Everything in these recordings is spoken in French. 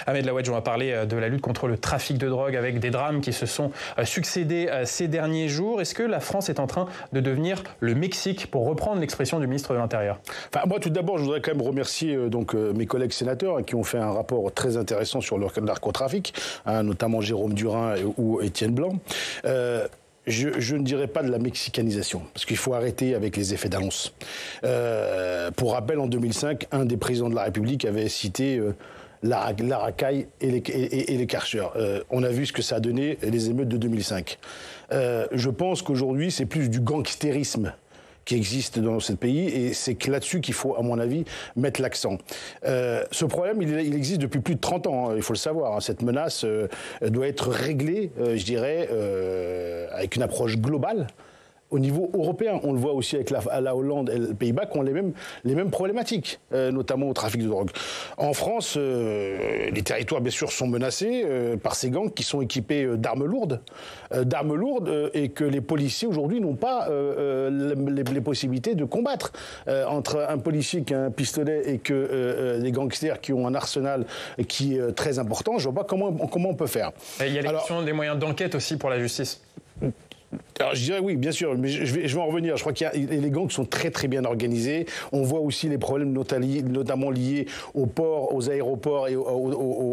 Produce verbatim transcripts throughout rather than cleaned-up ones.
Ahmed Laouedj, on va parler de la lutte contre le trafic de drogue avec des drames qui se sont succédés ces derniers jours. Est-ce que la France est en train de devenir le Mexique, pour reprendre l'expression du ministre de l'Intérieur? Enfin, moi, tout d'abord, je voudrais quand même remercier euh, donc, euh, mes collègues sénateurs hein, qui ont fait un rapport très intéressant sur le narcotrafic, hein, notamment Jérôme Durain et, ou Étienne Blanc. Euh, Je, je ne dirais pas de la mexicanisation, parce qu'il faut arrêter avec les effets d'annonce. Euh, pour rappel, en deux mille cinq, un des présidents de la République avait cité euh, la, la racaille et les, et, et les karchers. Euh, on a vu ce que ça a donné, les émeutes de deux mille cinq. Euh, je pense qu'aujourd'hui, c'est plus du gangstérisme qui existe dans ce pays, et c'est là-dessus qu'il faut, à mon avis, mettre l'accent. Euh, ce problème, il, il existe depuis plus de trente ans, hein, il faut le savoir. Hein. Cette menace euh, doit être réglée, euh, je dirais, euh, avec une approche globale. Au niveau européen, on le voit aussi avec la, la Hollande et les Pays-Bas qui ont les mêmes, les mêmes problématiques, euh, notamment au trafic de drogue. En France, euh, les territoires, bien sûr, sont menacés euh, par ces gangs qui sont équipés euh, d'armes lourdes, euh, d'armes lourdes euh, et que les policiers, aujourd'hui, n'ont pas euh, les, les possibilités de combattre. Euh, entre un policier qui a un pistolet et que euh, des gangsters qui ont un arsenal qui est très important, je ne vois pas comment, comment on peut faire. Et il y a les Alors, questions des moyens d'enquête aussi pour la justice. Alors je dirais oui, bien sûr, mais je vais, je vais en revenir. Je crois qu'il y a les gangs sont très très bien organisés. On voit aussi les problèmes notamment liés aux ports, aux aéroports et au, au,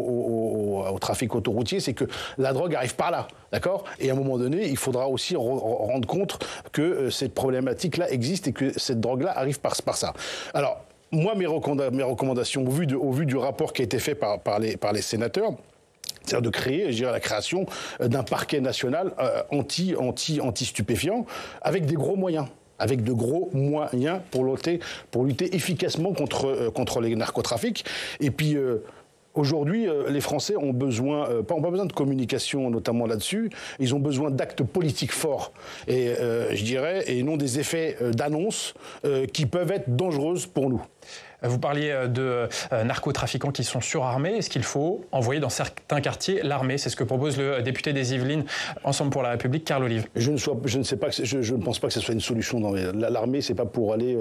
au, au, au trafic autoroutier. C'est que la drogue arrive par là, d'accord ? Et à un moment donné, il faudra aussi rendre compte que cette problématique-là existe et que cette drogue-là arrive par, par ça. Alors, moi, mes, recommanda- mes recommandations, au vu, de, au vu du rapport qui a été fait par, par, les, par les sénateurs, c'est-à-dire de créer, je dirais, la création d'un parquet national euh, anti, anti, anti-stupéfiant avec des gros moyens. Avec de gros moyens pour lutter, pour lutter efficacement contre, euh, contre les narcotrafics. Et puis, euh, aujourd'hui, euh, les Français ont besoin, euh, pas, ont pas besoin de communication, notamment là-dessus. Ils ont besoin d'actes politiques forts, et, euh, je dirais, et non des effets euh, d'annonce euh, qui peuvent être dangereuses pour nous. Vous parliez de narcotrafiquants qui sont surarmés. Est-ce qu'il faut envoyer dans certains quartiers l'armée? C'est ce que propose le député des Yvelines, Ensemble pour la République, Carl Olive. Je ne, sois, je ne sais pas, que je, je ne pense pas que ce soit une solution. Dans les, l'armée, c'est pas pour aller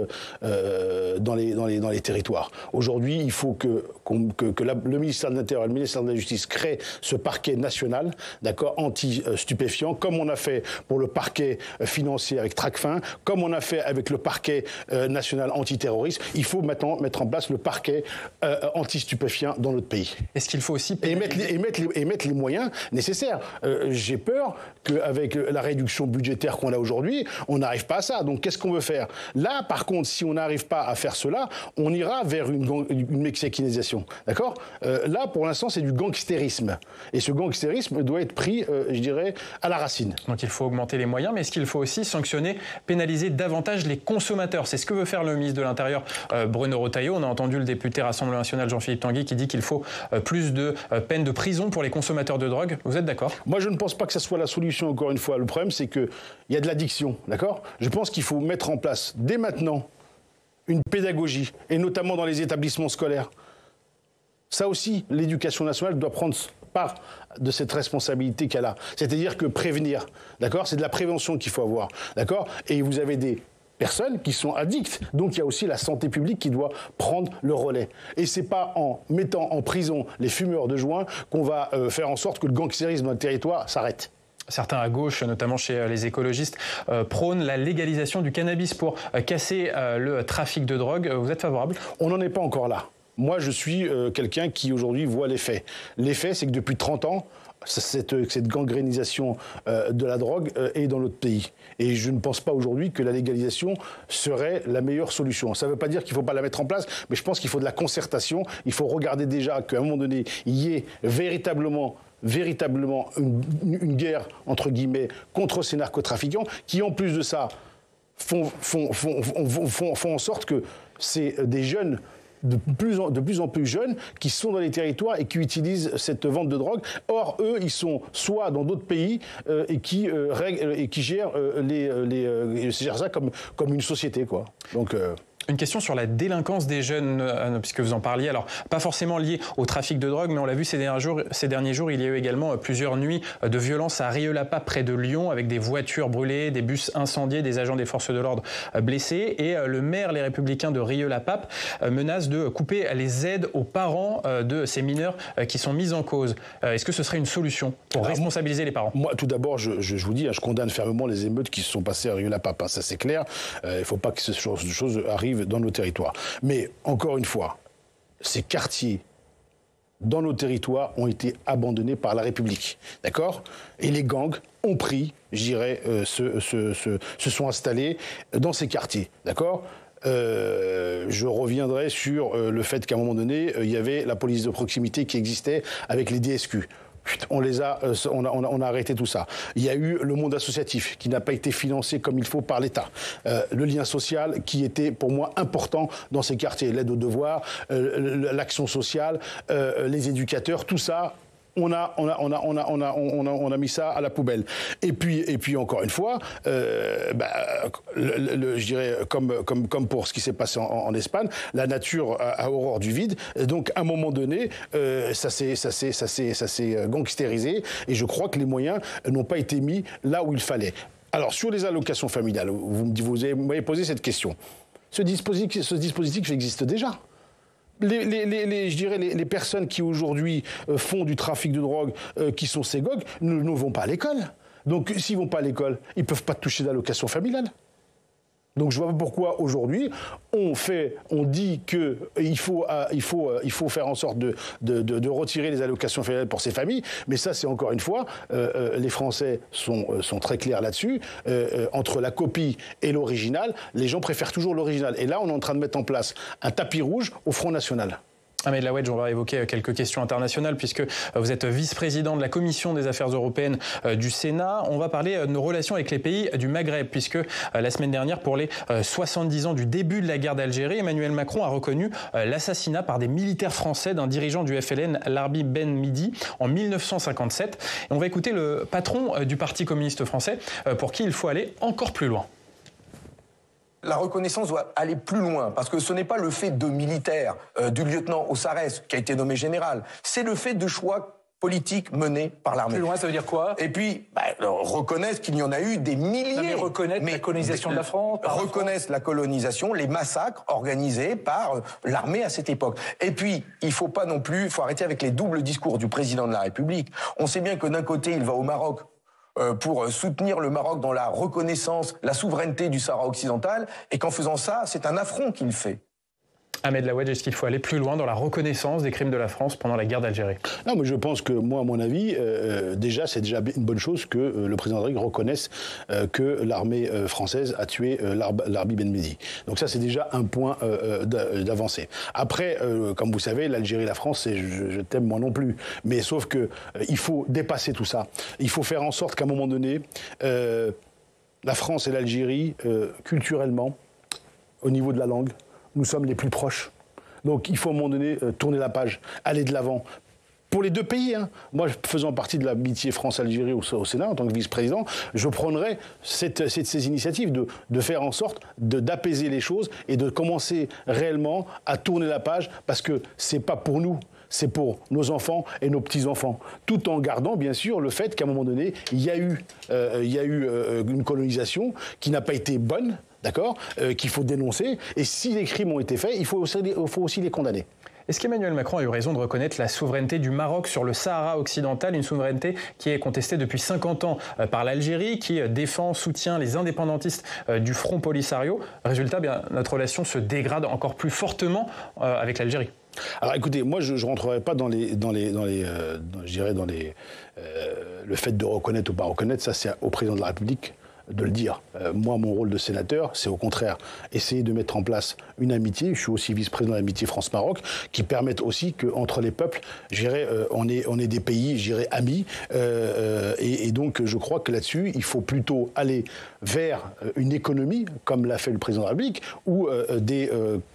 euh, dans, les, dans, les, dans les territoires. Aujourd'hui, il faut que, qu'on, que, que la, le ministère de l'Intérieur et le ministère de la Justice créent ce parquet national, d'accord, anti-stupéfiant, comme on a fait pour le parquet financier avec Tracfin, comme on a fait avec le parquet euh, national antiterroriste. Il faut maintenant mettre en place le parquet euh, anti-stupéfiant dans notre pays. Est-ce qu'il faut aussi et mettre, les, et, mettre les, et mettre les moyens nécessaires. Euh, j'ai peur qu'avec la réduction budgétaire qu'on a aujourd'hui, on n'arrive pas à ça. Donc qu'est-ce qu'on veut faire? Là, par contre, si on n'arrive pas à faire cela, on ira vers une, une mexicanisation. D'accord? euh, Là, pour l'instant, c'est du gangstérisme. Et ce gangstérisme doit être pris, euh, je dirais, à la racine. Donc il faut augmenter les moyens, mais est-ce qu'il faut aussi sanctionner, pénaliser davantage les consommateurs? C'est ce que veut faire le ministre de l'Intérieur, euh, Bruno Retailleau. On a entendu le député Rassemblement national Jean-Philippe Tanguy qui dit qu'il faut euh, plus de euh, peines de prison pour les consommateurs de drogue. Vous êtes d'accord? Moi, je ne pense pas que ça soit la solution, encore une fois. Le problème, c'est qu'il y a de l'addiction, d'accord? Je pense qu'il faut mettre en place, dès maintenant, une pédagogie, et notamment dans les établissements scolaires. Ça aussi, l'éducation nationale doit prendre part de cette responsabilité qu'elle a. C'est-à-dire que prévenir, d'accord? C'est de la prévention qu'il faut avoir, d'accord? Et vous avez des personnes qui sont addictes. Donc il y a aussi la santé publique qui doit prendre le relais. Et c'est pas en mettant en prison les fumeurs de joint qu'on va euh, faire en sorte que le gangstérisme dans le territoire s'arrête. Certains à gauche, notamment chez les écologistes, euh, prônent la légalisation du cannabis pour euh, casser euh, le trafic de drogue. Vous êtes favorable? On n'en est pas encore là. Moi, je suis euh, quelqu'un qui aujourd'hui voit les faits. Les faits, c'est que depuis trente ans, Cette, cette gangrénisation euh, de la drogue euh, est dans notre pays. Et je ne pense pas aujourd'hui que la légalisation serait la meilleure solution. Ça ne veut pas dire qu'il ne faut pas la mettre en place, mais je pense qu'il faut de la concertation. Il faut regarder déjà qu'à un moment donné, il y ait véritablement véritablement une, une guerre, entre guillemets, contre ces narcotrafiquants, qui en plus de ça font, font, font, font, font, font en sorte que c'est des jeunes De plus, en, de plus en plus jeunes qui sont dans les territoires et qui utilisent cette vente de drogue. Or, eux, ils sont soit dans d'autres pays euh, et, qui, euh, règle, et qui gèrent, euh, les, les, euh, gèrent ça comme, comme une société, quoi. Donc, euh... Une question sur la délinquance des jeunes, euh, puisque vous en parliez. Alors, pas forcément liée au trafic de drogue, mais on l'a vu ces derniers jours, ces derniers jours il y a eu également plusieurs nuits de violence à Rieux-la-Pape, près de Lyon, avec des voitures brûlées, des bus incendiés, des agents des forces de l'ordre blessés. Et le maire, les Républicains de Rieux-la-Pape, menace de couper les aides aux parents de ces mineurs qui sont mis en cause. Est-ce que ce serait une solution pour Alors, responsabiliser les parents? Moi, tout d'abord, je, je, je vous dis, hein, je condamne fermement les émeutes qui se sont passées à Rieux-la-Pape. Hein, ça, c'est clair. Euh, il ne faut pas que ce genre de choses arrivent dans nos territoires. Mais, encore une fois, ces quartiers dans nos territoires ont été abandonnés par la République. D'accord ? Et les gangs ont pris, je dirais, euh, se, se, se, se sont installés dans ces quartiers. D'accord ? Euh, je reviendrai sur euh, le fait qu'à un moment donné, euh, il y avait la police de proximité qui existait avec les D S Q. On les a, on a, on a, on a arrêté tout ça. Il y a eu le monde associatif qui n'a pas été financé comme il faut par l'État. Euh, le lien social qui était pour moi important dans ces quartiers. L'aide aux devoirs, euh, l'action sociale, euh, les éducateurs, tout ça. On a, on, a, on, a, on, a, on, a, on, a, on a mis ça à la poubelle. Et puis, et puis encore une fois, euh, bah, le, le, je dirais, comme, comme, comme pour ce qui s'est passé en, en Espagne, la nature a, a horreur du vide. Donc, à un moment donné, euh, ça s'est ça s'est, ça s'est, ça s'est gangstérisé. Et je crois que les moyens n'ont pas été mis là où il fallait. Alors, sur les allocations familiales, vous m'avez posé cette question. Ce dispositif, ce dispositif existe déjà. Les, les, les, les, je dirais les, les personnes qui aujourd'hui euh, font du trafic de drogue, euh, qui sont ces gogues, ne, ne vont pas à l'école. Donc s'ils ne vont pas à l'école, ils ne peuvent pas toucher d'allocation familiale. Donc je vois pas pourquoi aujourd'hui on fait, on dit que il faut, euh, il faut, euh, il faut faire en sorte de, de, de, de retirer les allocations familiales pour ces familles. Mais ça, c'est encore une fois, euh, euh, les Français sont, euh, sont très clairs là-dessus. Euh, euh, entre la copie et l'original, les gens préfèrent toujours l'original. Et là, on est en train de mettre en place un tapis rouge au Front National. Ahmed Lawedge, on va évoquer quelques questions internationales puisque vous êtes vice-président de la Commission des Affaires européennes du Sénat. On va parler de nos relations avec les pays du Maghreb puisque la semaine dernière, pour les soixante-dix ans du début de la guerre d'Algérie, Emmanuel Macron a reconnu l'assassinat par des militaires français d'un dirigeant du F L N, Larbi Ben Midi, en mille neuf cent cinquante-sept. Et on va écouter le patron du Parti communiste français pour qui il faut aller encore plus loin. La reconnaissance doit aller plus loin, parce que ce n'est pas le fait de militaires, euh, du lieutenant Ossarès, qui a été nommé général, c'est le fait de choix politiques menés par l'armée. Plus loin, ça veut dire quoi? Et puis, bah, reconnaître qu'il y en a eu des milliers. Non, mais reconnaître mais, la colonisation de la France. Reconnaître la colonisation, les massacres organisés par euh, l'armée à cette époque. Et puis, il faut pas non plus, il faut arrêter avec les doubles discours du président de la République. On sait bien que d'un côté, il va au Maroc pour soutenir le Maroc dans la reconnaissance, la souveraineté du Sahara occidental, et qu'en faisant ça, c'est un affront qu'il fait. Ahmed Lawedge, est-ce qu'il faut aller plus loin dans la reconnaissance des crimes de la France pendant la guerre d'Algérie? Non, mais je pense que, moi, à mon avis, euh, déjà, c'est déjà une bonne chose que euh, le président Draghi reconnaisse euh, que l'armée euh, française a tué euh, Larbi Ben Midi. Donc ça, c'est déjà un point euh, d'avancée. Après, euh, comme vous savez, l'Algérie et la France, c'est je, je t'aime moi non plus. Mais sauf que euh, il faut dépasser tout ça. Il faut faire en sorte qu'à un moment donné, euh, la France et l'Algérie, euh, culturellement, au niveau de la langue, nous sommes les plus proches. Donc il faut à un moment donné euh, tourner la page, aller de l'avant. Pour les deux pays, hein. Moi faisant partie de l'amitié France-Algérie au, au Sénat, en tant que vice-président, je prendrais cette, cette, ces initiatives de, de faire en sorte de, d'apaiser les choses et de commencer réellement à tourner la page, parce que c'est pas pour nous, c'est pour nos enfants et nos petits-enfants. Tout en gardant, bien sûr, le fait qu'à un moment donné, il y a eu, euh, il y a eu euh, une colonisation qui n'a pas été bonne, d'accord, euh, qu'il faut dénoncer. Et si les crimes ont été faits, il faut aussi, il faut aussi les condamner. Est-ce qu'Emmanuel Macron a eu raison de reconnaître la souveraineté du Maroc sur le Sahara occidental, une souveraineté qui est contestée depuis cinquante ans par l'Algérie, qui défend, soutient les indépendantistes du Front Polisario? Résultat, bien, notre relation se dégrade encore plus fortement avec l'Algérie. Alors écoutez, moi je ne rentrerai pas dans les, dans les, dans les, euh, dans, je dirais dans les, euh, le fait de reconnaître ou pas reconnaître, ça c'est au président de la République de le dire. Euh, moi, mon rôle de sénateur, c'est au contraire essayer de mettre en place une amitié. Je suis aussi vice-président de l'amitié France-Maroc, qui permettent aussi qu'entre les peuples, je dirais, euh, on est, on est des pays, je dirais, amis. Euh, et, et donc, je crois que là-dessus, il faut plutôt aller vers une économie, comme l'a fait le président de la République, ou euh, des, euh,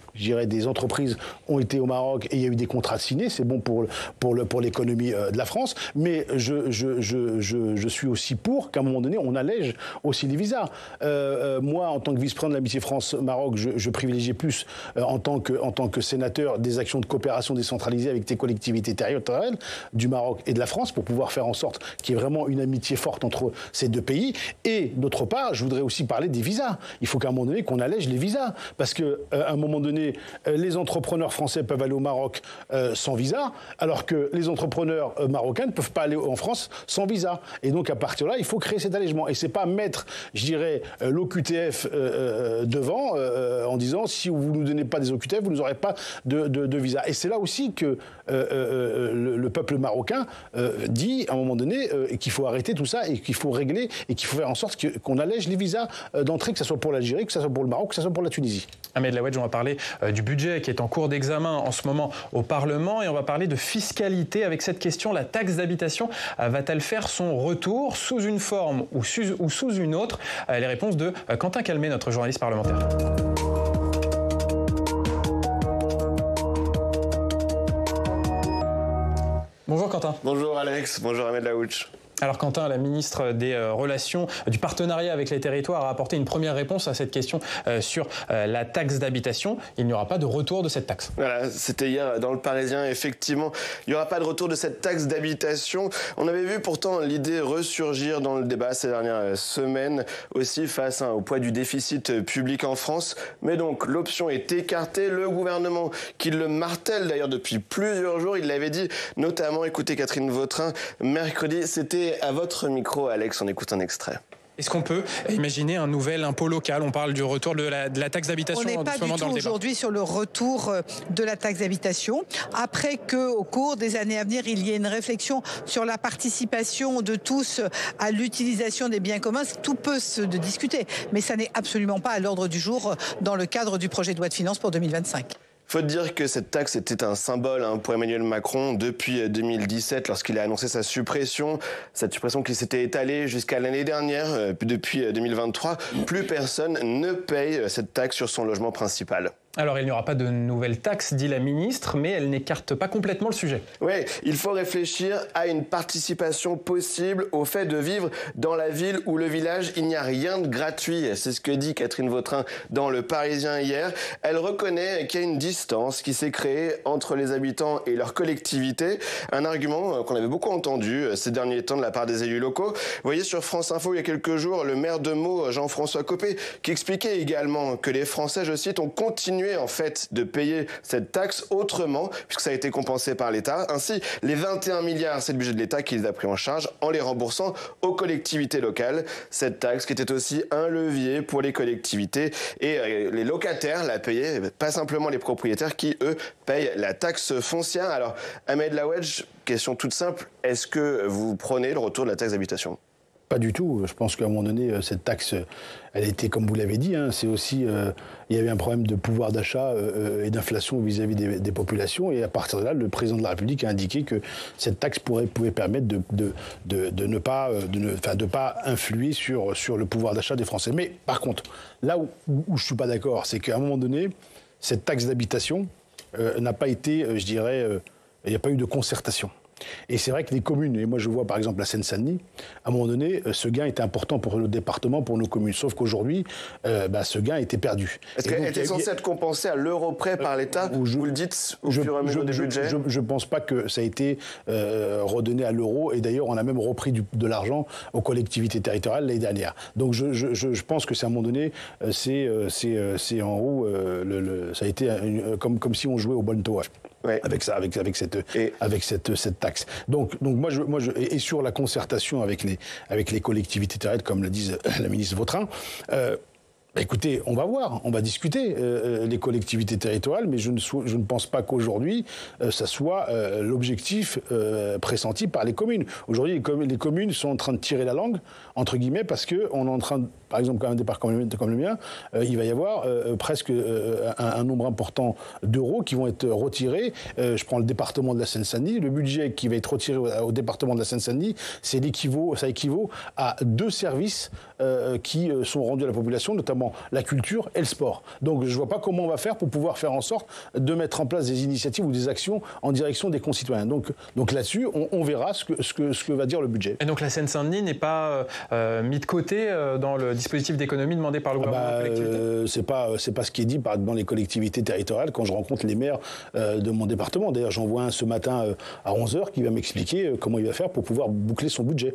je dirais, des entreprises ont été au Maroc et il y a eu des contrats signés. C'est bon pour, pour, le, pour l'économie de la France. Mais je, je, je, je, je suis aussi pour qu'à un moment donné, on allège aussi les visas. Euh, euh, moi, en tant que vice-président de l'amitié France-Maroc, je, je privilégiais plus, euh, en, tant que, en tant que sénateur, des actions de coopération décentralisée avec des collectivités territoriales du Maroc et de la France pour pouvoir faire en sorte qu'il y ait vraiment une amitié forte entre ces deux pays. Et d'autre part, je voudrais aussi parler des visas. Il faut qu'à un moment donné, qu'on allège les visas. Parce qu'à euh, un moment donné, euh, les entrepreneurs français peuvent aller au Maroc euh, sans visa, alors que les entrepreneurs euh, marocains ne peuvent pas aller en France sans visa. Et donc, à partir de là, il faut créer cet allègement. Et c'est pas mettre, je dirais, euh, l'O Q T F euh, devant euh, en disant si vous ne nous donnez pas des O Q T F, vous n'aurez pas de, de, de visa. Et c'est là aussi que euh, euh, le, le peuple marocain euh, dit, à un moment donné, euh, qu'il faut arrêter tout ça et qu'il faut régler et qu'il faut faire en sorte que, qu'on allège les visas euh, d'entrée, que ce soit pour l'Algérie, que ce soit pour le Maroc, que ce soit pour la Tunisie. Ahmed Lawedge, on va parler euh, du budget qui est en cours d'examen en ce moment au Parlement et on va parler de fiscalité avec cette question. La taxe d'habitation euh, va-t-elle faire son retour sous une forme ou, su- ou sous une autre? euh, Les réponses de euh, Quentin Calmet, notre journaliste parlementaire. Bonjour Quentin. Bonjour Alex, bonjour Ahmed Lawedge. Alors Quentin, la ministre des euh, Relations, du partenariat avec les territoires a apporté une première réponse à cette question euh, sur euh, la taxe d'habitation. Il n'y aura pas de retour de cette taxe. Voilà, c'était hier dans le Parisien, effectivement, il n'y aura pas de retour de cette taxe d'habitation. On avait vu pourtant l'idée ressurgir dans le débat ces dernières semaines, aussi face hein, au poids du déficit public en France. Mais donc l'option est écartée. Le gouvernement, qui le martèle d'ailleurs depuis plusieurs jours, il l'avait dit, notamment, écoutez Catherine Vautrin, mercredi, c'était à votre micro, Alex, on écoute un extrait. Est-ce qu'on peut imaginer un nouvel impôt local? On parle du retour de la, de la taxe d'habitation. On n'est pas du tout aujourd'hui sur le retour de la taxe d'habitation. Après qu'au cours des années à venir, il y ait une réflexion sur la participation de tous à l'utilisation des biens communs, tout peut se discuter. Mais ça n'est absolument pas à l'ordre du jour dans le cadre du projet de loi de finances pour deux mille vingt-cinq. Faut dire que cette taxe était un symbole hein, pour Emmanuel Macron depuis deux mille dix-sept lorsqu'il a annoncé sa suppression. Cette suppression qui s'était étalée jusqu'à l'année dernière. Euh, depuis deux mille vingt-trois, plus personne ne paye cette taxe sur son logement principal. Alors, il n'y aura pas de nouvelle taxe, dit la ministre, mais elle n'écarte pas complètement le sujet. Oui, il faut réfléchir à une participation possible au fait de vivre dans la ville ou le village. Il n'y a rien de gratuit, c'est ce que dit Catherine Vautrin dans Le Parisien hier. Elle reconnaît qu'il y a une distance qui s'est créée entre les habitants et leur collectivité. Un argument qu'on avait beaucoup entendu ces derniers temps de la part des élus locaux. Vous voyez sur France Info, il y a quelques jours, le maire de Meaux, Jean-François Copé, qui expliquait également que les Français, je cite, ont continué en fait de payer cette taxe autrement puisque ça a été compensé par l'État. Ainsi, les vingt et un milliards, c'est le budget de l'État qui les a pris en charge en les remboursant aux collectivités locales. Cette taxe qui était aussi un levier pour les collectivités et les locataires la payaient, pas simplement les propriétaires qui, eux, payent la taxe foncière. Alors, Ahmed Lawedge, question toute simple, est-ce que vous prenez le retour de la taxe d'habitation ? Pas du tout. Je pense qu'à un moment donné, cette taxe, elle était, comme vous l'avez dit, hein, c'est aussi, euh, il y avait un problème de pouvoir d'achat euh, et d'inflation vis-à-vis des, des populations. Et à partir de là, le président de la République a indiqué que cette taxe pourrait, pouvait permettre de, de, de, de ne pas, de ne, enfin, de pas influer sur, sur le pouvoir d'achat des Français. Mais par contre, là où, où je suis pas d'accord, c'est qu'à un moment donné, cette taxe d'habitation euh, n'a pas été, euh, je dirais, euh, il n'y a pas eu de concertation. Et c'est vrai que les communes, et moi je vois par exemple la Seine-Saint-Denis, à un moment donné, ce gain était important pour le département, pour nos communes. Sauf qu'aujourd'hui, euh, bah, ce gain était perdu. Est-ce qu'elle était censée être compensée à l'euro près par l'État? je, Vous le dites au je, fur et à mesure je, des je, budgets? Je ne pense pas que ça a été euh, redonné à l'euro. Et d'ailleurs, on a même repris du, de l'argent aux collectivités territoriales l'année dernière. Donc je, je, je pense que c'est à un moment donné, c'est, c'est, c'est en haut, euh, le, le, ça a été une, comme, comme si on jouait au bonneto. Ouais. Avec ça, avec avec cette et avec cette cette taxe. Donc donc moi je moi je et sur la concertation avec les avec les collectivités territoriales, comme le disent la ministre Vautrin. Euh, Bah écoutez, on va voir, on va discuter euh, les collectivités territoriales, mais je ne, so- je ne pense pas qu'aujourd'hui, euh, ça soit euh, l'objectif euh, pressenti par les communes. Aujourd'hui, les, com- les communes sont en train de tirer la langue, entre guillemets, parce qu'on est en train par exemple, comme un départ comme le, comme le mien, euh, il va y avoir euh, presque euh, un, un nombre important d'euros qui vont être retirés. Euh, je prends le département de la Seine-Saint-Denis. Le budget qui va être retiré au, au département de la Seine-Saint-Denis, c'est l'équivaut, ça équivaut à deux services euh, qui sont rendus à la population, notamment la culture et le sport. Donc, je ne vois pas comment on va faire pour pouvoir faire en sorte de mettre en place des initiatives ou des actions en direction des concitoyens. Donc, donc là-dessus, on, on verra ce que, ce, que, ce que va dire le budget. Et donc la Seine-Saint-Denis n'est pas euh, mis de côté euh, dans le dispositif d'économie demandé par le gouvernement ah bah, aux collectivités euh, c'est pas, c'est pas ce qui est dit par, dans les collectivités territoriales quand je rencontre les maires euh, de mon département. D'ailleurs, j'en vois un ce matin euh, à onze heures qui va m'expliquer euh, comment il va faire pour pouvoir boucler son budget.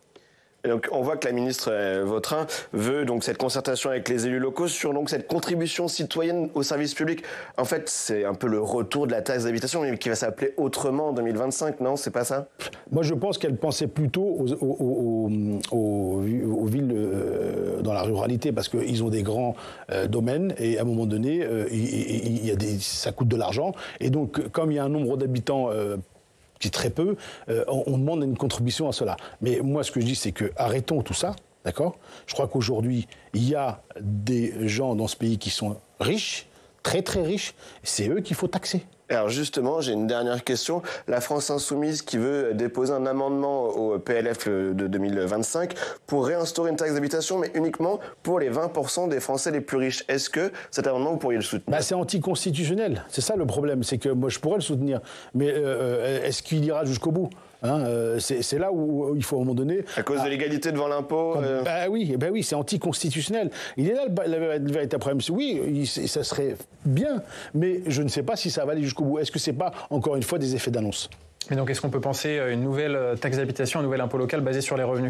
Et donc, on voit que la ministre euh, Vautrin veut donc cette concertation avec les élus locaux sur donc cette contribution citoyenne au service public. En fait, c'est un peu le retour de la taxe d'habitation, mais qui va s'appeler autrement en deux mille vingt-cinq, non? C'est pas ça? Moi, je pense qu'elle pensait plutôt aux, aux, aux, aux, aux villes euh, dans la ruralité, parce qu'ils ont des grands euh, domaines, et à un moment donné, euh, il, il y a des, ça coûte de l'argent. Et donc, comme il y a un nombre d'habitants euh, qui est très peu, euh, on, on demande une contribution à cela. Mais moi, ce que je dis, c'est que arrêtons tout ça, d'accord? Je crois qu'aujourd'hui, il y a des gens dans ce pays qui sont riches, très très riches, c'est eux qu'il faut taxer. Alors justement, j'ai une dernière question. La France Insoumise qui veut déposer un amendement au P L F de deux mille vingt-cinq pour réinstaurer une taxe d'habitation, mais uniquement pour les vingt pour cent des Français les plus riches. Est-ce que cet amendement, vous pourriez le soutenir? Bah, c'est anticonstitutionnel. C'est ça le problème. C'est que moi, je pourrais le soutenir. Mais euh, est-ce qu'il ira jusqu'au bout? Hein, euh, c'est, c'est là où il faut à un moment donné... À cause ah, de l'égalité devant l'impôt comme, euh... bah oui, bah oui, c'est anticonstitutionnel. Il est là le, le véritable problème. Oui, il, ça serait bien, mais je ne sais pas si ça va aller jusqu'au bout. Est-ce que c'est pas, encore une fois, des effets d'annonce? Mais donc, est-ce qu'on peut penser à une nouvelle taxe d'habitation, un nouvel impôt local basé sur les revenus?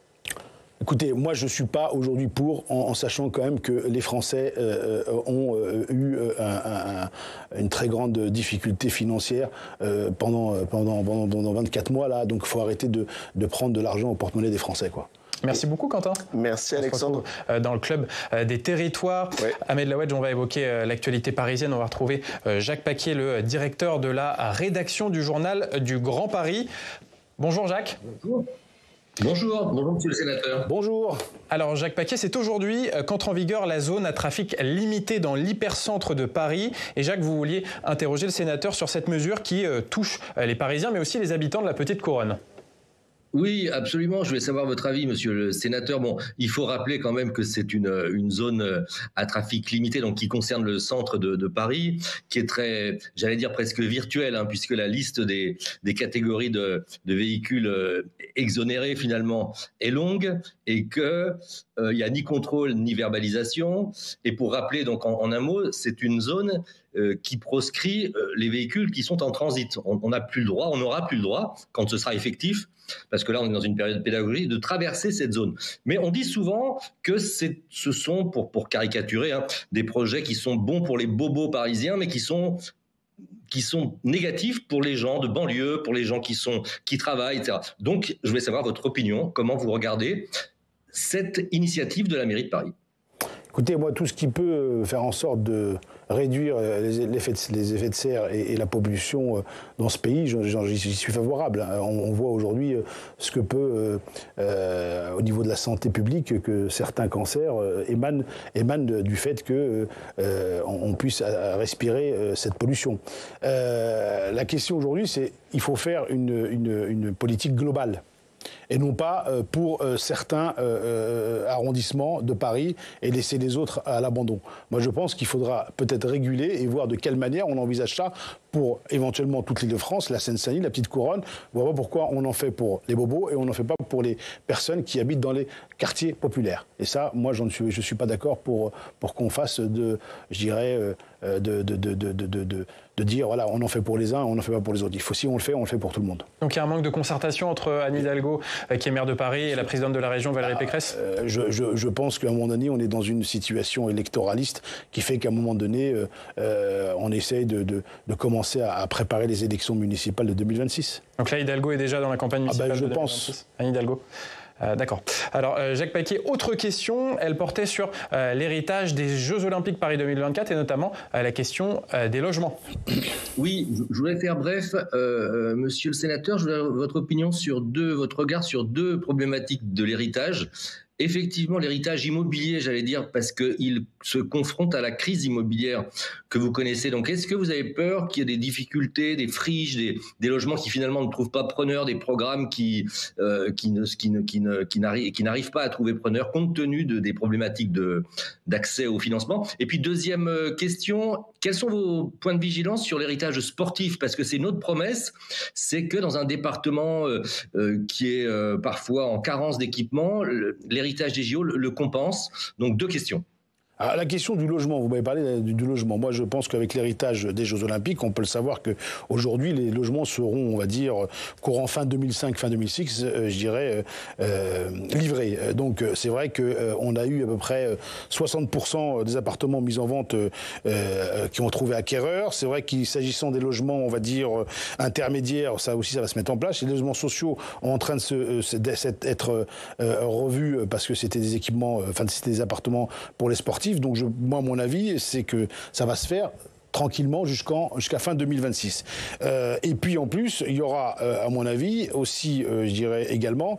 Écoutez, moi je ne suis pas aujourd'hui pour, en, en sachant quand même que les Français euh, ont euh, eu un, un, un, une très grande difficulté financière euh, pendant, pendant, pendant, pendant vingt-quatre mois là, donc il faut arrêter de, de prendre de l'argent au porte-monnaie des Français, quoi. Merci beaucoup, Quentin. Merci, Alexandre. Dans le club des territoires. Oui. Ahmed Lawedge, on va évoquer l'actualité parisienne. On va retrouver Jacques Paquier, le directeur de la rédaction du journal du Grand Paris. Bonjour, Jacques. Bonjour. Bonjour, bonjour monsieur le sénateur. Bonjour. Alors Jacques Paquier, c'est aujourd'hui qu'entre en vigueur la zone à trafic limité dans l'hypercentre de Paris. Et Jacques, vous vouliez interroger le sénateur sur cette mesure qui euh, touche les Parisiens, mais aussi les habitants de la Petite Couronne. Oui, absolument. Je voulais savoir votre avis, monsieur le sénateur. Bon, il faut rappeler quand même que c'est une, une zone à trafic limité, donc qui concerne le centre de, de Paris, qui est très, j'allais dire presque virtuelle, hein, puisque la liste des, des catégories de, de véhicules exonérés finalement est longue et que euh, il y a ni contrôle ni verbalisation. Et pour rappeler donc en, en un mot, c'est une zone euh, qui proscrit euh, les véhicules qui sont en transit. On n'a plus le droit, on n'aura plus le droit quand ce sera effectif. Parce que là, on est dans une période pédagogique, de traverser cette zone. Mais on dit souvent que c'est, ce sont, pour, pour caricaturer, hein, des projets qui sont bons pour les bobos parisiens, mais qui sont, qui sont négatifs pour les gens de banlieue, pour les gens qui, sont, qui travaillent, et cetera. Donc, je voulais savoir votre opinion, comment vous regardez cette initiative de la mairie de Paris. Écoutez, moi, tout ce qui peut faire en sorte de réduire les, les, effets, de, les effets de serre et, et la pollution dans ce pays, j'y suis favorable. On, on voit aujourd'hui ce que peut, euh, au niveau de la santé publique, que certains cancers émanent, émanent de, du fait qu'on euh, on puisse respirer cette pollution. Euh, la question aujourd'hui, c'est qu'il faut faire une, une, une politique globale. Et non pas euh, pour euh, certains euh, arrondissements de Paris et laisser les autres à l'abandon. Moi, je pense qu'il faudra peut-être réguler et voir de quelle manière on envisage ça pour éventuellement toute l'Île-de-France, la Seine-Saint-Denis, la Petite Couronne. Voilà pourquoi on en fait pour les bobos et on n'en fait pas pour les personnes qui habitent dans les quartiers populaires. Et ça, moi, je ne suis, je suis pas d'accord pour, pour qu'on fasse de, je dirais, euh, de, de, de, de, de, de, de dire, voilà, on en fait pour les uns, on n'en fait pas pour les autres. Il faut, si on le fait, on le fait pour tout le monde. Donc il y a un manque de concertation entre Anne Hidalgo, qui est maire de Paris, et la présidente de la région, Valérie Pécresse? euh, je, je, je pense qu'à un moment donné, on est dans une situation électoraliste qui fait qu'à un moment donné, euh, on essaye de, de, de commencer à, à préparer les élections municipales de deux mille vingt-six. Donc là, Hidalgo est déjà dans la campagne municipale ah ben, je de pense. deux mille vingt-six. Anne Hidalgo. Euh, D'accord. Alors, euh, Jacques Paquier, autre question, elle portait sur euh, l'héritage des Jeux Olympiques Paris deux mille vingt-quatre et notamment euh, la question euh, des logements. Oui, je voulais faire bref, euh, monsieur le sénateur, je voulais avoir votre opinion sur deux, votre regard sur deux problématiques de l'héritage effectivement l'héritage immobilier, j'allais dire, parce qu'il se confronte à la crise immobilière que vous connaissez. Donc, est-ce que vous avez peur qu'il y ait des difficultés, des friches, des, des logements qui finalement ne trouvent pas preneur, des programmes qui, euh, qui, ne, qui, ne, qui, ne, qui, n'arrivent, qui n'arrivent pas à trouver preneur compte tenu de, des problématiques de, d'accès au financement? Et puis, deuxième question, quels sont vos points de vigilance sur l'héritage sportif? Parce que c'est notre promesse, c'est que dans un département euh, euh, qui est euh, parfois en carence d'équipement, l'héritage des J O le, le compense. Donc, deux questions. Alors, la question du logement, vous m'avez parlé du, du logement. Moi, je pense qu'avec l'héritage des Jeux Olympiques, on peut le savoir qu'aujourd'hui, les logements seront, on va dire, courant fin deux mille cinq, fin deux mille six, euh, je dirais, euh, livrés. Donc, c'est vrai qu'on euh, a eu à peu près soixante pour cent des appartements mis en vente euh, qui ont trouvé acquéreurs. C'est vrai qu'il s'agissant des logements, on va dire, intermédiaires, ça aussi, ça va se mettre en place. Les logements sociaux sont en train de se, d'être euh, revus parce que c'était des équipements, enfin, c'était des appartements pour les sportifs. Donc, je, moi, mon avis, c'est que ça va se faire tranquillement jusqu'en, jusqu'à fin deux mille vingt-six. Euh, et puis, en plus, il y aura, euh, à mon avis, aussi, euh, je dirais également,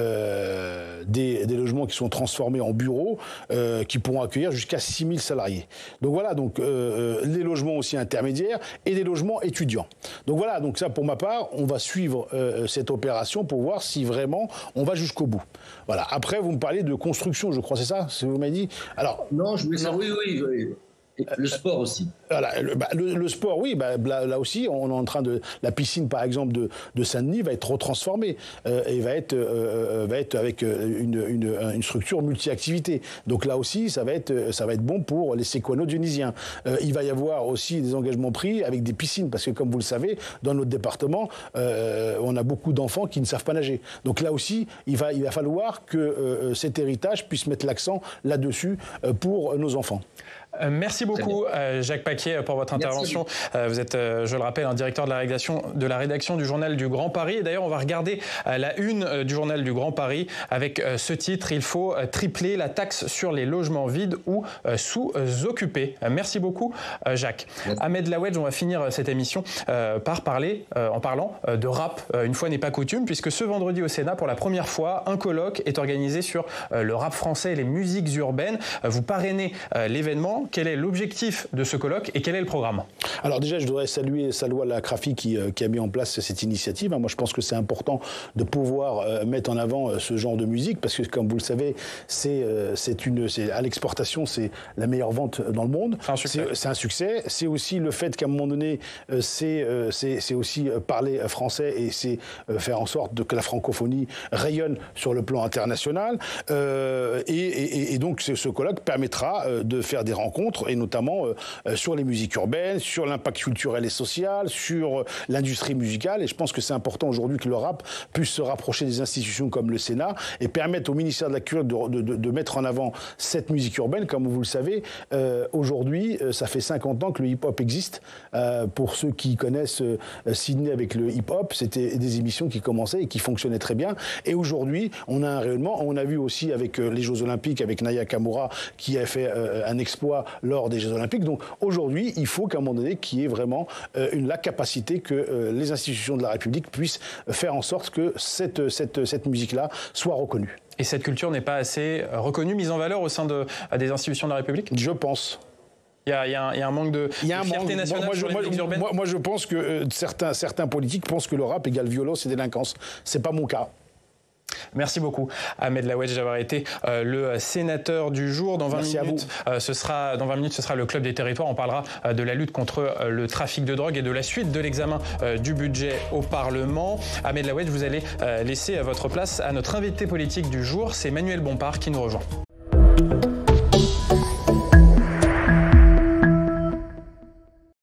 euh, des, des logements qui sont transformés en bureaux, euh, qui pourront accueillir jusqu'à six mille salariés. Donc, voilà, donc, euh, les logements aussi intermédiaires et des logements étudiants. Donc, voilà, donc ça, pour ma part, on va suivre euh, cette opération pour voir si vraiment on va jusqu'au bout. Voilà. Après, vous me parlez de construction, je crois, c'est ça, ce que vous m'avez dit? Alors, non, je voulais savoir, oui, oui, oui. Le sport aussi. Voilà, le, bah, le, le sport, oui, bah, là, là aussi, on est en train de... La piscine, par exemple, de, de Saint-Denis va être retransformée euh, et va être, euh, va être avec une, une, une structure multi-activité. Donc là aussi, ça va être, ça va être bon pour les séquano-dionysiens. Euh, il va y avoir aussi des engagements pris avec des piscines, parce que comme vous le savez, dans notre département, euh, on a beaucoup d'enfants qui ne savent pas nager. Donc là aussi, il va, il va falloir que euh, cet héritage puisse mettre l'accent là-dessus euh, pour nos enfants. Euh, merci beaucoup, euh, Jacques Paquier, pour votre intervention. Euh, vous êtes, euh, je le rappelle, un directeur de la rédaction, de la rédaction du Journal du Grand Paris. Et d'ailleurs, on va regarder euh, la une euh, du Journal du Grand Paris avec euh, ce titre. Il faut euh, tripler la taxe sur les logements vides ou euh, sous-occupés. Euh, merci beaucoup, euh, Jacques. Merci. Ahmed Lawedge, on va finir euh, cette émission euh, par parler, euh, en parlant euh, de rap. Euh, une fois n'est pas coutume, puisque ce vendredi au Sénat, pour la première fois, un colloque est organisé sur euh, le rap français et les musiques urbaines. Euh, vous parrainez euh, l'événement. Quel est l'objectif de ce colloque et quel est le programme? Alors déjà, je voudrais saluer Salwa Lakrafi qui, euh, qui a mis en place cette initiative. Moi, je pense que c'est important de pouvoir euh, mettre en avant euh, ce genre de musique parce que, comme vous le savez, c'est, euh, c'est une, c'est, à l'exportation, c'est la meilleure vente dans le monde. C'est un succès. C'est, c'est un succès. C'est aussi le fait qu'à un moment donné, euh, c'est, euh, c'est, c'est aussi parler français et c'est euh, faire en sorte de, que la francophonie rayonne sur le plan international. Euh, et, et, et donc, ce colloque permettra euh, de faire des rencontres, et notamment euh, sur les musiques urbaines, sur l'impact culturel et social, sur euh, l'industrie musicale. Et je pense que c'est important aujourd'hui que le rap puisse se rapprocher des institutions comme le Sénat et permettre au ministère de la Culture de, de, de mettre en avant cette musique urbaine. Comme vous le savez, euh, aujourd'hui, euh, ça fait cinquante ans que le hip-hop existe. Euh, pour ceux qui connaissent euh, Sydney avec le hip-hop, c'était des émissions qui commençaient et qui fonctionnaient très bien. Et aujourd'hui, on a un rayonnement. On a vu aussi avec euh, les Jeux Olympiques, avec Naya Kamura, qui a fait euh, un exploit lors des Jeux Olympiques. Donc aujourd'hui, il faut qu'à un moment donné, qu'il y ait vraiment euh, une, la capacité que euh, les institutions de la République puissent faire en sorte que cette, cette, cette musique-là soit reconnue. Et cette culture n'est pas assez reconnue, mise en valeur au sein de, des institutions de la République ? Je pense. Il y, a, il, y a un, il y a un manque de, il y a un de fierté manque, nationale moi, sur moi, les musiques urbaines. Moi, moi, je pense que euh, certains, certains politiques pensent que le rap égale violence et délinquance. C'est pas mon cas. Merci beaucoup, Ahmed Lawedge, d'avoir été euh, le sénateur du jour. Dans vingt minutes, euh, ce sera, dans vingt minutes, ce sera le Club des territoires. On parlera euh, de la lutte contre euh, le trafic de drogue et de la suite de l'examen euh, du budget au Parlement. Ahmed Lawedge, vous allez euh, laisser votre place à notre invité politique du jour. C'est Manuel Bompard qui nous rejoint.